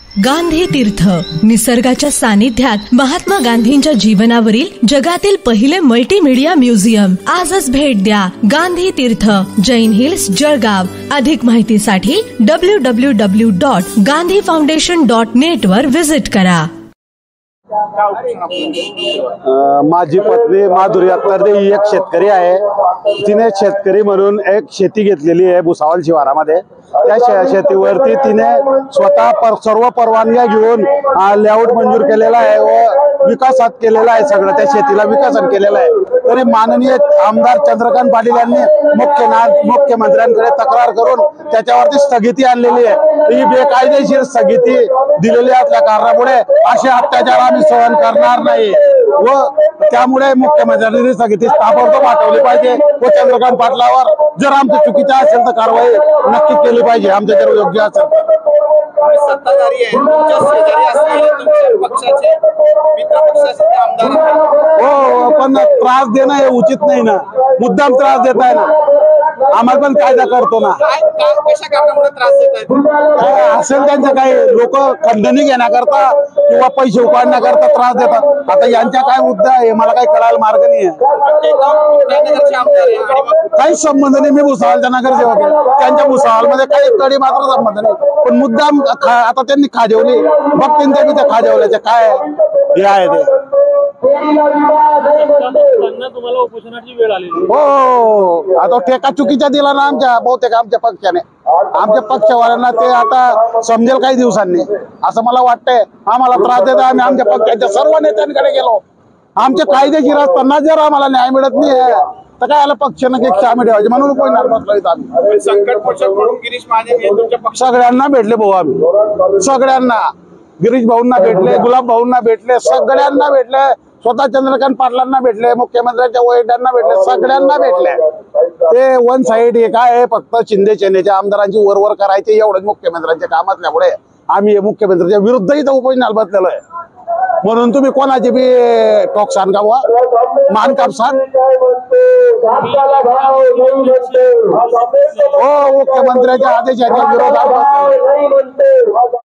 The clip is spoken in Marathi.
गांधी तीर्थ, निसर्गाच्या सानिध्यात महात्मा गांधींच्या जीवनावरील जगातील पहिले मल्टीमीडिया म्युझियम. आजच भेट द्या. गांधी तीर्थ, जैन हिल्स, जळगाव. अधिक माहितीसाठी www.gandhifoundation.net वर विजिट करा. माझी पत्नी माधुरी अत्तरदे ही एक शेतकरी आहे. तिने शेतकरी म्हणून एक शेती घेतलेली आहे भुसावळ शिवारामध्ये. त्या शेतीवरती तिने स्वतः सर्व परवानग्या घेऊन लेआउट मंजूर केलेला आहे व विकासात केलेला आहे. सगळं त्या शेतीला विकसन केलेलं आहे. तरी माननीय आमदार चंद्रकांत पाटील यांनी मुख्यमंत्र्यांकडे तक्रार करून त्याच्यावरती स्थगिती आणलेली आहे. ही बेकायदेशीर स्थगिती दिलेली असल्या कारणामुळे असे अत्याचार आम्ही सहन करणार नाही व त्यामुळे मुख्यमंत्र्यांनी स्थगिती ताबडतोब हटवली पाहिजे व चंद्रकांत पाटलावर जर आमची चुकीची असेल तर कारवाई नक्की केली पाहिजे. आमच्या जर योग्य असेल तर सत्ताधारी आहे, तुमच्या शेजारी असलेले तुमच्या पक्षाचे मित्र पक्षाचे ते आमदार आहेत. हो, पण त्रास देणं हे उचित नाही ना. मुद्दाम त्रास देत आहे ना. आम्हाला पण कायदा करतो ना. कशा कारणामुळे त्रास देत आहेत? काय असेल त्यांचं काही लोक खंडणी घेण्याकरता किंवा पैसे उपाडण्याकरता त्रास देतात. आता यांच्या काय मुद्दा आहे मला काही कळायला मार्ग नाही आहे. काहीच संबंध नाही. मी भुसावळचा नगरसेवक आहे. त्यांच्या भुसावळमध्ये काही कडी मात्र संबंध नाही. पण मुद्दाम आता त्यांनी खाजवली मग त्यांच्या त्या खाजवल्याचे काय हे आहे ते. तुम्हाला उपोषणाची वेळ आली. हो, आता ठेका चुकीचा दिला ना बहुतेक आमच्या पक्षाने. आमच्या पक्षवाल्यांना ते आता समजेल काही दिवसांनी असं मला वाटतंय. आम्हाला त्रास देत आम्ही आमच्या पक्षाच्या सर्व नेत्यांकडे गेलो. आमचे कायदेशीर असताना जर आम्हाला न्याय मिळत नाही तर काय आला पक्षानं आम्ही ठेवायचे म्हणून उपोषणाला बसलो इथं आम्ही. संकट पोषक म्हणून गिरीश महाजन हे तुमच्या पक्ष सगळ्यांना भेटले भाऊ. आम्ही सगळ्यांना, गिरीश भाऊंना भेटले, गुलाब भाऊंना भेटले, सगळ्यांना भेटले. स्वतः चंद्रकांत पाटलांना भेटले, मुख्यमंत्र्यांच्या वैद्यांना भेटले, सगळ्यांना भेटले. ते वन साइड हे काय आहे फक्त शिंदे सेनेच्या आमदारांची वरवर करायचे एवढंच मुख्यमंत्र्यांचे काम असल्यामुळे आम्ही मुख्यमंत्र्यांच्या विरुद्ध इथं उपोषणाला बसलेलो आहे. म्हणून तुम्ही कोणाची बी टोक सांग का बुवा, मान कापसान. हो, मुख्यमंत्र्यांच्या आदेशाच्या विरोधात